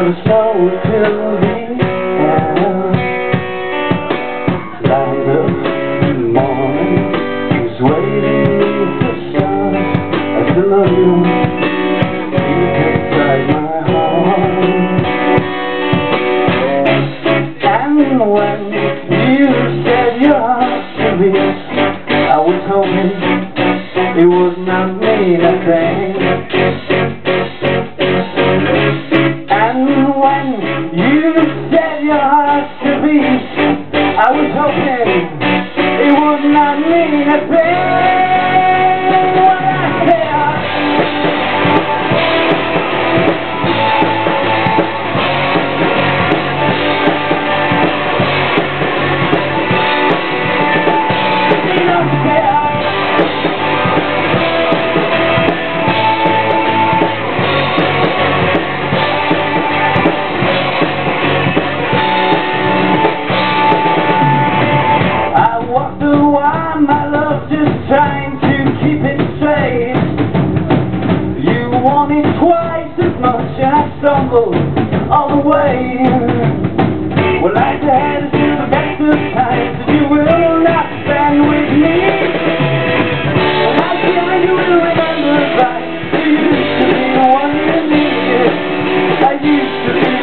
never slow till the end. Light up in the morning, was waiting beneath the sun. I still love you, you kept right my heart. And when you said your heart to me, I was hoping it would not mean a thing. And when you said your heart to be, I was hoping it would not mean a thing. When I say my love, just trying to keep it straight. You wanted twice as much and I stumbled all the way. Well, I had to the best of times, but you will not stand with me. And I feel like you will remember right. You used to be the one you needed. I used to be